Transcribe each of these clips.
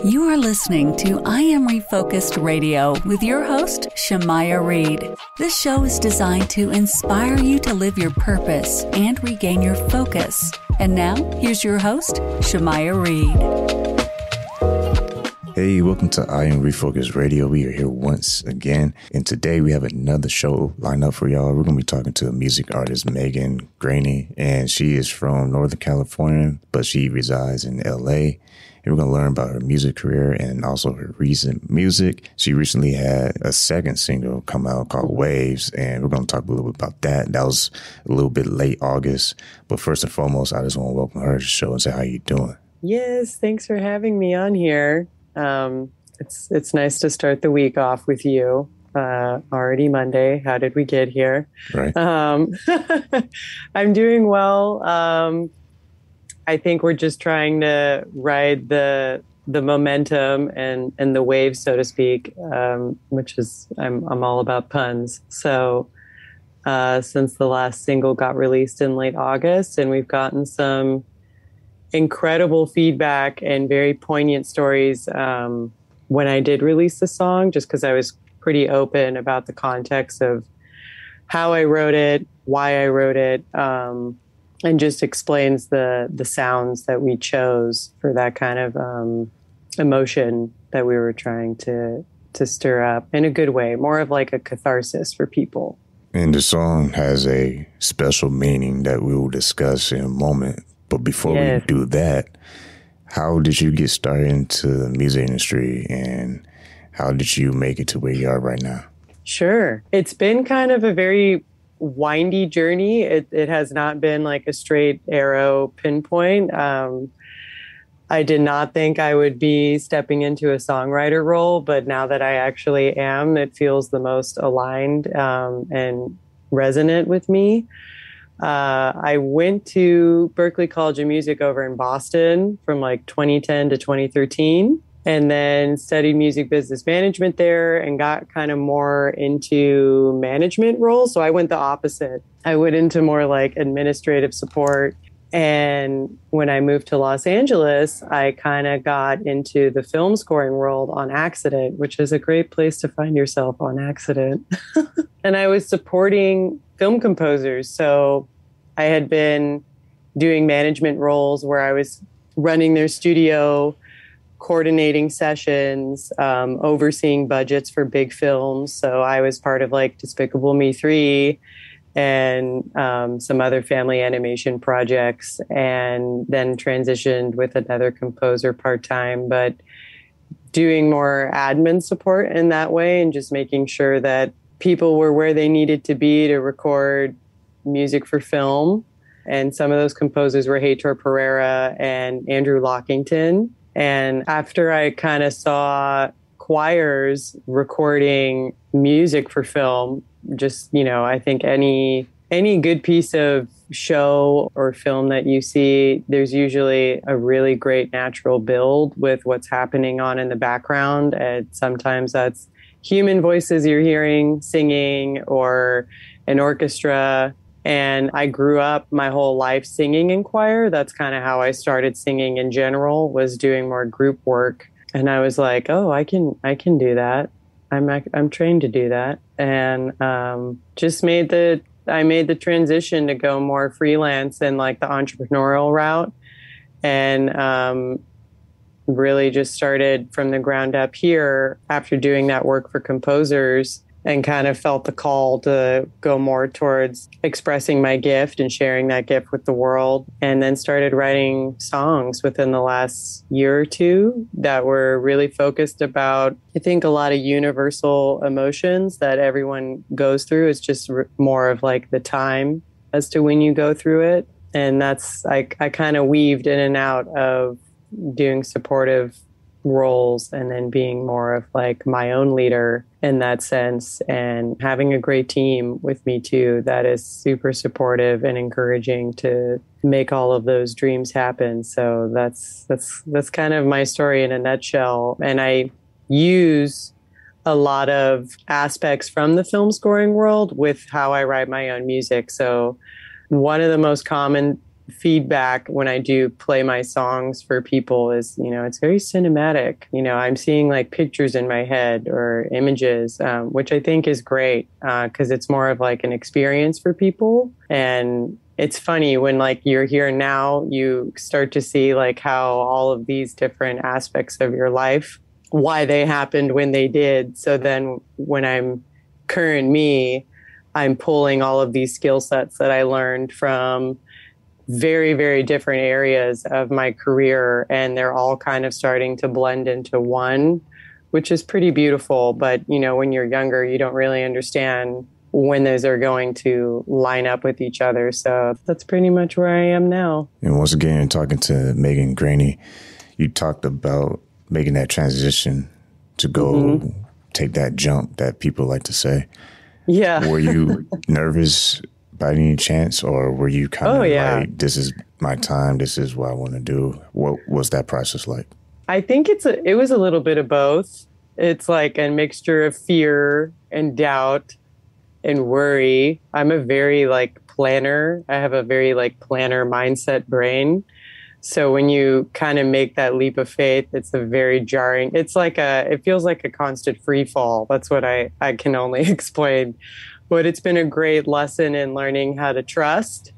You are listening to I Am Refocused Radio with your host, Shamaya Reed. This show is designed to inspire you to live your purpose and regain your focus. And now, here's your host, Shamaya Reed. Hey, welcome to I Am Refocused Radio. We are here once again, and today we have another show lined up for y'all. We're going to be talking to a music artist, Megan Graney, and she is from Northern California, but she resides in LA. And we're going to learn about her music career and also her recent music. She recently had a second single come out called Waves, and we're going to talk a little bit about that. That was a little bit late August. But first and foremost, I just want to welcome her to the show and say, how you doing? Yes, thanks for having me on here. It's nice to start the week off with you. Already Monday. How did we get here? Right. I'm doing well. I think we're just trying to ride the momentum and the wave, so to speak, which is I'm all about puns. So since the last single got released in late August, and we've gotten some incredible feedback and very poignant stories when I did release the song, just because I was pretty open about the context of how I wrote it, why I wrote it, and just explains the sounds that we chose for that kind of emotion that we were trying to stir up in a good way, more of like a catharsis for people. And the song has a special meaning that we will discuss in a moment. But before we do that, how did you get started into the music industry and how did you make it to where you are right now? Sure. It's been kind of a very windy journey. It has not been like a straight arrow pinpoint. I did not think I would be stepping into a songwriter role, but now that I actually am, it feels the most aligned and resonant with me. I went to Berklee College of Music over in Boston from like 2010 to 2013, and then studied music business management there and got kind of more into management roles. So I went the opposite. I went into more like administrative support. And when I moved to Los Angeles, I kind of got into the film scoring world on accident, which is a great place to find yourself on accident. And I was supporting film composers. So I had been doing management roles where I was running their studio, coordinating sessions, overseeing budgets for big films. So I was part of like Despicable Me 3 and some other family animation projects, and then transitioned with another composer part-time, but doing more admin support in that way and just making sure that people were where they needed to be to record music for film. And some of those composers were Heitor Pereira and Andrew Lockington. And after I kind of saw choirs recording music for film, just, you know, I think any good piece of show or film that you see, there's usually a really great natural build with what's happening on in the background. And sometimes that's human voices you're hearing singing or an orchestra. And I grew up my whole life singing in choir. That's kind of how I started singing in general, was doing more group work. And I was like, oh, I can do that. I'm trained to do that. And just made the transition to go more freelance and like the entrepreneurial route. And really just started from the ground up here after doing that work for composers, and kind of felt the call to go more towards expressing my gift and sharing that gift with the world. And then started writing songs within the last year or two that were really focused about, I think, a lot of universal emotions that everyone goes through. It's just more of like the time as to when you go through it. And that's, I kind of weaved in and out of doing supportive roles and then being more of like my own leader in that sense, and having a great team with me too that is super supportive and encouraging to make all of those dreams happen. So that's kind of my story in a nutshell. And I use a lot of aspects from the film scoring world with how I write my own music. So one of the most common feedback when I do play my songs for people is, it's very cinematic. I'm seeing like pictures in my head or images, which I think is great because it's more of like an experience for people. And it's funny when like you're here now, you start to see like how all of these different aspects of your life, why they happened when they did. So then when I'm current me, I'm pulling all of these skill sets that I learned from very, very different areas of my career, and they're all kind of starting to blend into one, which is pretty beautiful. But, when you're younger, you don't really understand when those are going to line up with each other. So that's pretty much where I am now. And once again, talking to Megan Graney, you talked about making that transition to go take that jump that people like to say. Yeah. Were you nervous by any chance, or were you kind of like, this is my time, this is what I want to do? What was that process like? I think it was a little bit of both. It's like a mixture of fear and doubt and worry. I'm a very like planner. I have a very like planner mindset brain. So when you kind of make that leap of faith, it's a very jarring. It feels like a constant free fall. That's what I can only explain. But it's been a great lesson in learning how to trust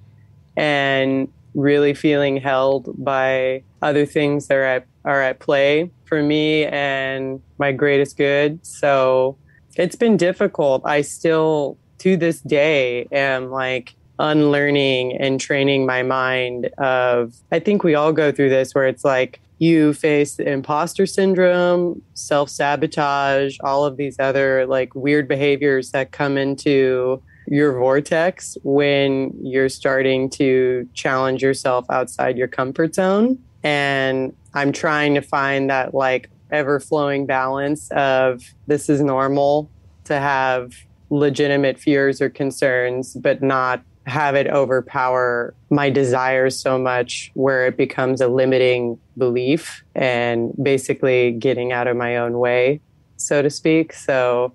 and really feeling held by other things that are at play for me and my greatest good. So it's been difficult. I still, to this day, am like unlearning and training my mind of, I think we all go through this where it's like you face the imposter syndrome, self-sabotage, all of these other like weird behaviors that come into your vortex when you're starting to challenge yourself outside your comfort zone. And I'm trying to find that like ever-flowing balance of this is normal to have legitimate fears or concerns, but not have it overpower my desires so much where it becomes a limiting belief and basically getting out of my own way, so to speak. So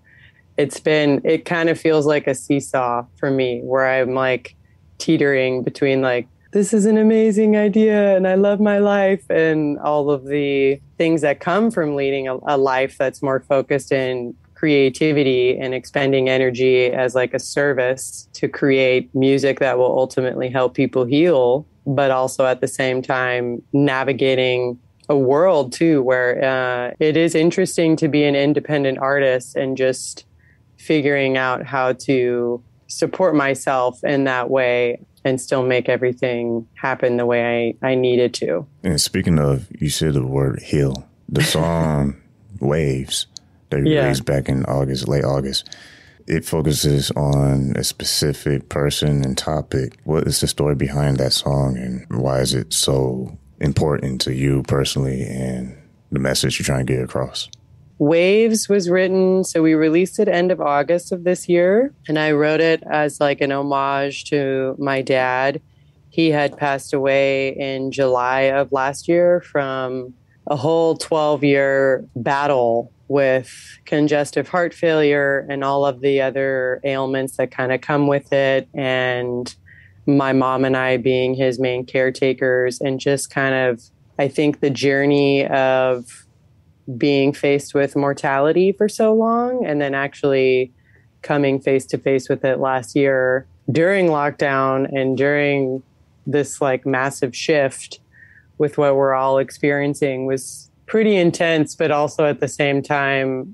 it kind of feels like a seesaw for me where I'm like teetering between like, this is an amazing idea and I love my life, and all of the things that come from leading a life that's more focused in creativity and expending energy as like a service to create music that will ultimately help people heal, but also at the same time navigating a world too where it is interesting to be an independent artist and just figuring out how to support myself in that way and still make everything happen the way I needed to. And speaking of, you said the word heal, the song Waves that you released back in late August. It focuses on a specific person and topic. What is the story behind that song, and why is it so important to you personally and the message you're trying to get across? Waves was written, so we released it end of August of this year, and I wrote it as like an homage to my dad. He had passed away in July of last year from a whole 12-year battle with congestive heart failure and all of the other ailments that kind of come with it. And my mom and I being his main caretakers, and just kind of, I think, the journey of being faced with mortality for so long and then actually coming face to face with it last year during lockdown and during this like massive shift with what we're all experiencing was pretty intense, but also at the same time,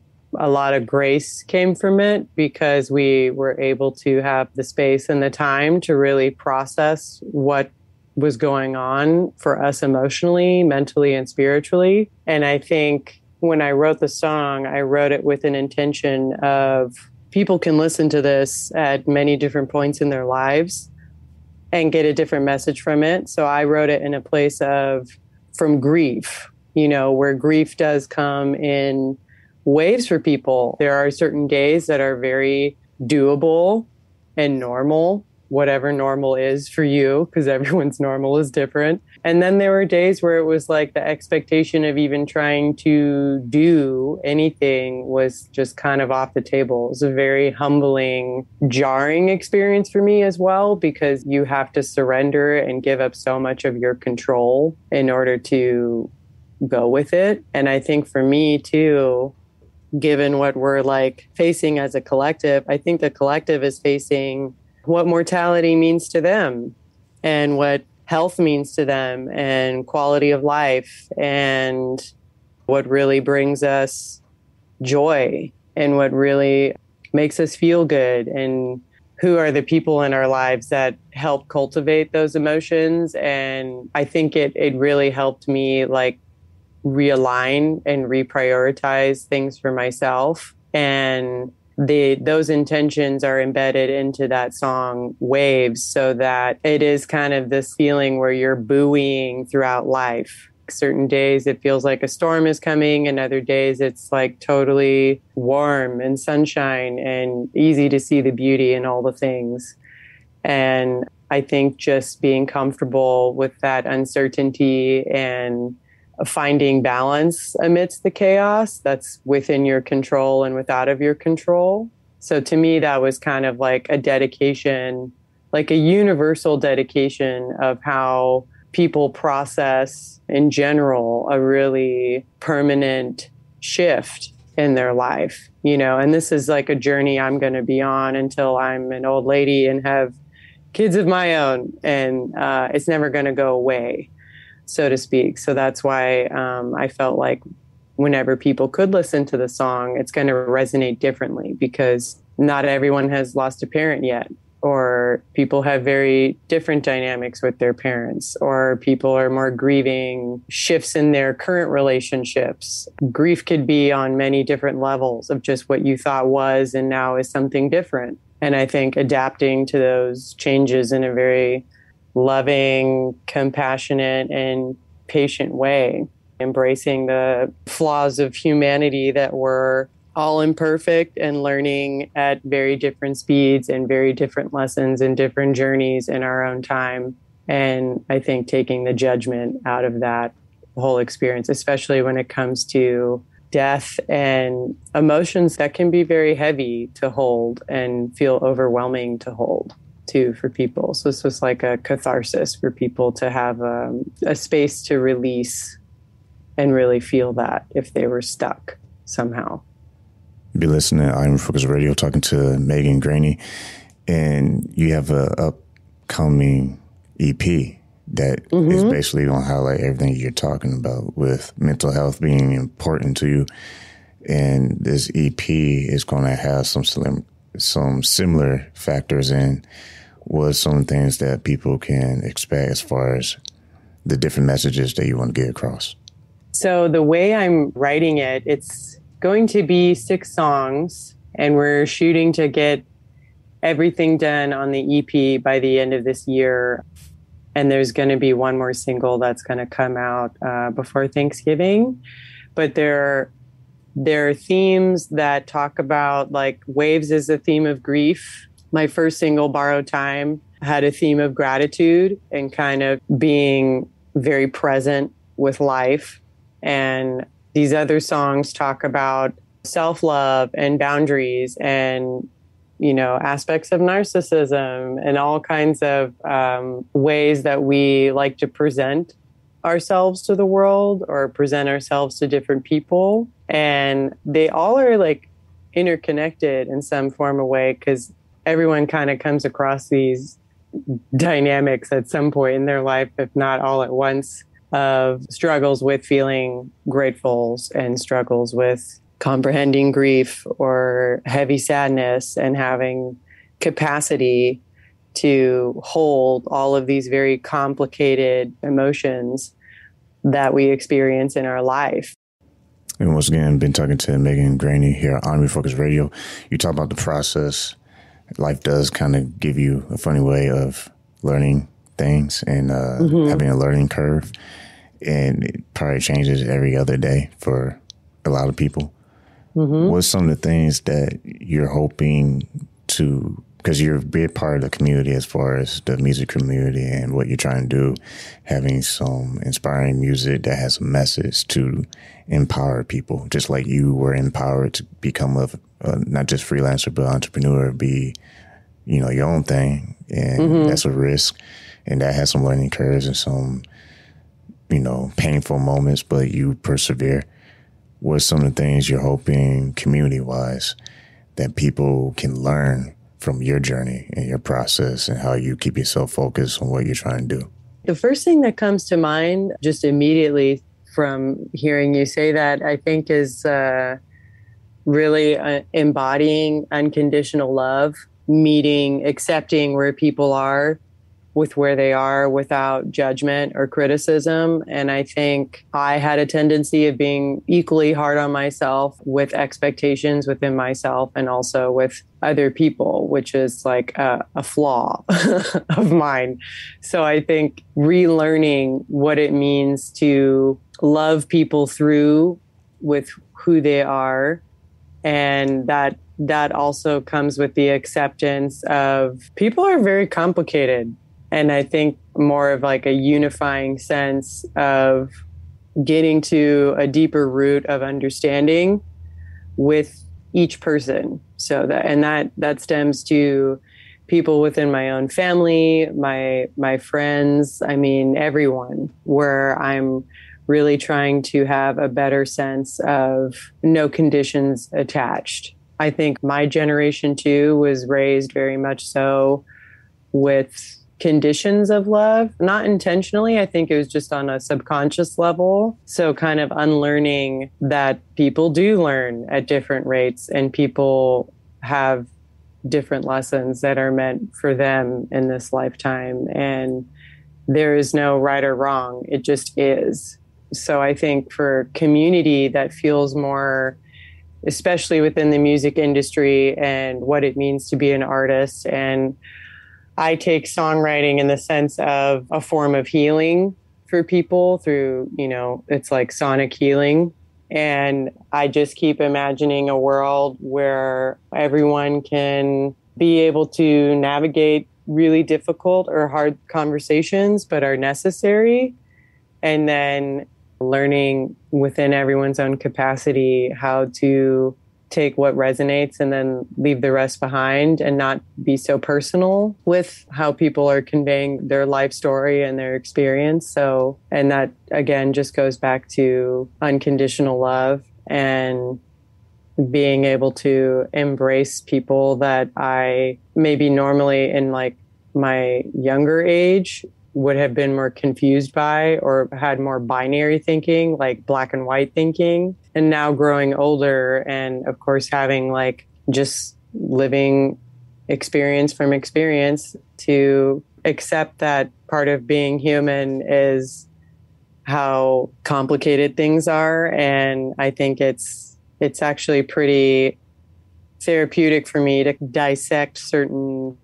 a lot of grace came from it because we were able to have the space and the time to really process what was going on for us emotionally, mentally, and spiritually. And I think when I wrote the song, I wrote it with an intention of people can listen to this at many different points in their lives and get a different message from it. So I wrote it in a place of from grief, where grief does come in waves for people. There are certain days that are very doable and normal, whatever normal is for you, because everyone's normal is different. And then there were days where it was like the expectation of even trying to do anything was just kind of off the table. It was a very humbling, jarring experience for me as well, because you have to surrender and give up so much of your control in order to go with it. And I think for me too, given what we're like facing as a collective, I think the collective is facing what mortality means to them and what health means to them and quality of life and what really brings us joy and what really makes us feel good and who are the people in our lives that help cultivate those emotions. And I think it really helped me like realign and reprioritize things for myself. And those intentions are embedded into that song Waves, so that it is kind of this feeling where you're buoying throughout life. Certain days it feels like a storm is coming, and other days it's like totally warm and sunshine and easy to see the beauty in all the things. And I think just being comfortable with that uncertainty and finding balance amidst the chaos that's within your control and without of your control. So to me, that was kind of like a dedication, like a universal dedication of how people process in general a really permanent shift in their life, you know. And this is like a journey I'm going to be on until I'm an old lady and have kids of my own, and it's never going to go away, so to speak. So that's why I felt like whenever people could listen to the song, it's going to resonate differently, because not everyone has lost a parent yet, or people have very different dynamics with their parents, or people are more grieving shifts in their current relationships. Grief could be on many different levels of just what you thought was and now is something different. And I think adapting to those changes in a very loving, compassionate, and patient way, embracing the flaws of humanity that we're all imperfect and learning at very different speeds and very different lessons and different journeys in our own time. And I think taking the judgment out of that whole experience, especially when it comes to death and emotions that can be very heavy to hold and feel overwhelming to hold too for people. So it's just like a catharsis for people to have a space to release and really feel that if they were stuck somehow. Be listening to I Am Focus Radio, talking to Megan Graney, and you have a upcoming EP that is basically going to highlight everything you're talking about with mental health being important to you. And this EP is going to have some similar factors in what some things that people can expect as far as the different messages that you want to get across. So the way I'm writing it, it's going to be 6 songs, and we're shooting to get everything done on the EP by the end of this year. And there's going to be one more single that's going to come out before Thanksgiving. But there are themes that talk about, like, Waves is a theme of grief. My first single, Borrowed Time, had a theme of gratitude and kind of being very present with life. And these other songs talk about self-love and boundaries and, you know, aspects of narcissism and all kinds of ways that we like to present ourselves to the world or present ourselves to different people. And they all are like interconnected in some form of way, because everyone kind of comes across these dynamics at some point in their life, if not all at once, of struggles with feeling grateful and struggles with comprehending grief or heavy sadness, and having capacity to hold all of these very complicated emotions that we experience in our life. And once again, been talking to Megan Graney here on Refocus Radio. You talk about the process. Life does kind of give you a funny way of learning things and having a learning curve. And it probably changes every other day for a lot of people. What's some of the things that you're hoping to because you're a big part of the community as far as the music community and what you're trying to do, having some inspiring music that has a message to empower people, just like you were empowered to become a not just freelancer, but entrepreneur, be, your own thing. And that's a risk. And that has some learning curves and some, painful moments, but you persevere. What are some of the things you're hoping community-wise that people can learn from your journey and your process and how you keep yourself focused on what you're trying to do? The first thing that comes to mind just immediately from hearing you say that, I think, is really embodying unconditional love, accepting where people are with where they are without judgment or criticism. And I think I had a tendency of being equally hard on myself with expectations within myself and also with other people, which is like a flaw of mine. So I think relearning what it means to love people through with who they are, and that also comes with the acceptance of people are very complicated. And I think more of like a unifying sense of getting to a deeper root of understanding with each person. So that stems to people within my own family, my friends, everyone, where I'm really trying to have a better sense of no conditions attached. I think my generation too was raised very much so with conditions of love, not intentionally. I think it was just on a subconscious level. So kind of unlearning that people do learn at different rates and people have different lessons that are meant for them in this lifetime. And there is no right or wrong. It just is. So I think for community that feels more, especially within the music industry and what it means to be an artist, and I take songwriting in the sense of a form of healing for people through, it's like sonic healing. And I just keep imagining a world where everyone can be able to navigate really difficult or hard conversations, but are necessary. And then learning within everyone's own capacity how to take what resonates and then leave the rest behind and not be so personal with how people are conveying their life story and their experience. So, and that again just goes back to unconditional love and being able to embrace people that I maybe normally in like my younger age would have been more confused by or had more binary thinking, like black and white thinking. And now growing older and of course having like just living experience from experience to accept that part of being human is how complicated things are. And I think it's actually pretty therapeutic for me to dissect certain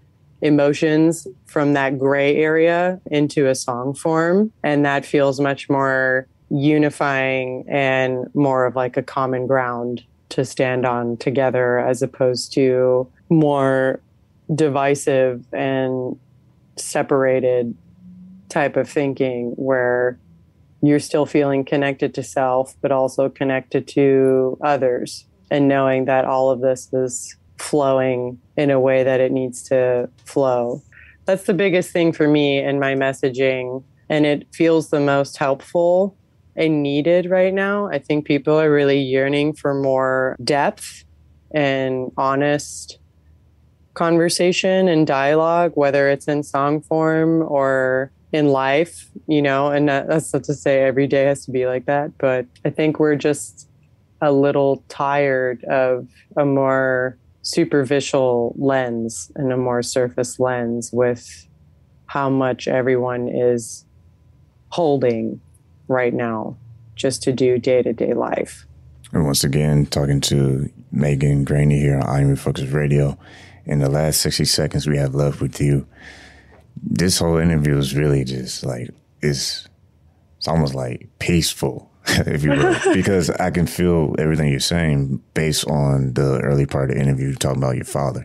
emotions from that gray area into a song form. And that feels much more unifying and more of like a common ground to stand on together, as opposed to more divisive and separated type of thinking where you're still feeling connected to self, but also connected to others, and knowing that all of this is flowing in a way that it needs to flow. That's the biggest thing for me in my messaging, and it feels the most helpful and needed right now. I think people are really yearning for more depth and honest conversation and dialogue, whether it's in song form or in life, and that's not to say every day has to be like that, but I think we're just a little tired of a more superficial lens and a more surface lens with how much everyone is holding right now just to do day-to-day life. And once again, talking to Megan Graney here on I Am Refocused Radio. In the last 60 seconds we have left with you, this whole interview is really just like, it's almost like peaceful, if you will, because I can feel everything you're saying based on the early part of the interview talking about your father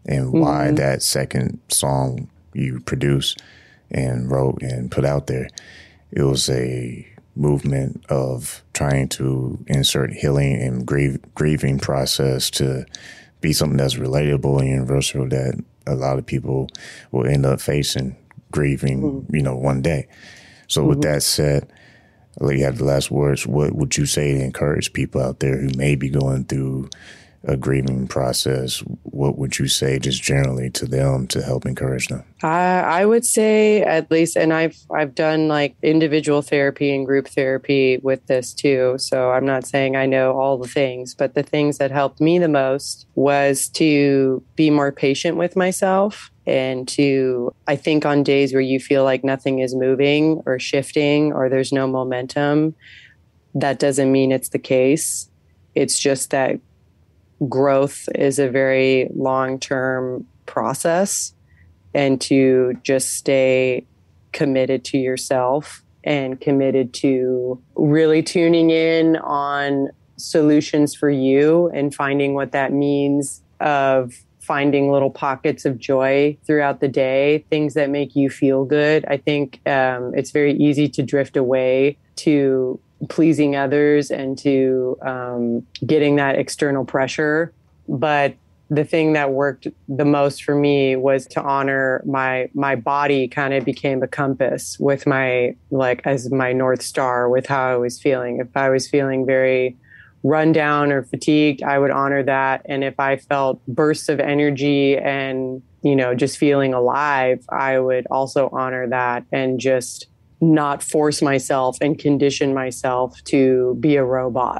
and why that second song you produced and wrote and put out there, it was a movement of trying to insert healing and grieving process to be something that's relatable and universal that a lot of people will end up facing, grieving, one day. So with that said, I'll let you have the last words. What would you say to encourage people out there who may be going through a grieving process? What would you say just generally to them to help encourage them? I would say at least, and I've done like individual therapy and group therapy with this too. So I'm not saying I know all the things, but the things that helped me the most was to be more patient with myself. And I think on days where you feel like nothing is moving or shifting or there's no momentum, that doesn't mean it's the case. It's just that growth is a very long-term process, and to just stay committed to yourself and committed to really tuning in on solutions for you and finding what that means, of finding little pockets of joy throughout the day, things that make you feel good. I think it's very easy to drift away to pleasing others and to getting that external pressure. But the thing that worked the most for me was to honor my body. Kind of became a compass with as my North Star with how I was feeling. If I was feeling very run down or fatigued, I would honor that. And if I felt bursts of energy and, just feeling alive, I would also honor that and just not force myself and condition myself to be a robot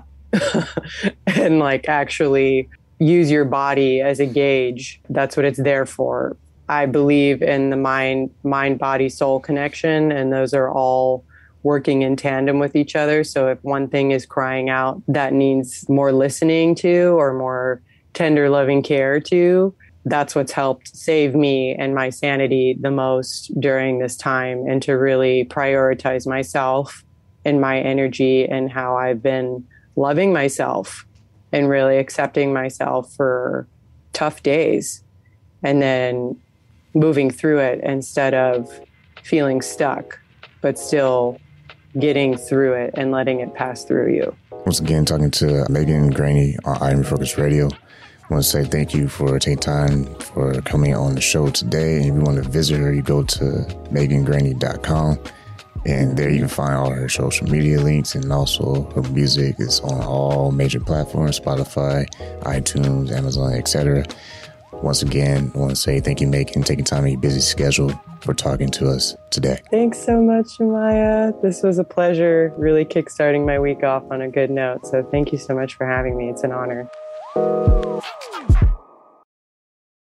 and actually use your body as a gauge. That's what it's there for. I believe in the mind, body, soul connection, and those are all working in tandem with each other. So if one thing is crying out that needs more listening to or more tender, loving care to, that's what's helped save me and my sanity the most during this time, and to really prioritize myself and my energy and how I've been loving myself and really accepting myself for tough days and then moving through it instead of feeling stuck, but still getting through it and letting it pass through you. Once again, talking to Megan Graney on I Am Refocused Radio. I want to say thank you for taking time for coming on the show today. And if you want to visit her, you go to megangraney.com. And there you can find all her social media links, and also her music is on all major platforms, Spotify, iTunes, Amazon, etc. Once again, I want to say thank you, Megan, taking time in your busy schedule for talking to us today. Thanks so much, Shemaya. This was a pleasure, really kickstarting my week off on a good note. So thank you so much for having me. It's an honor.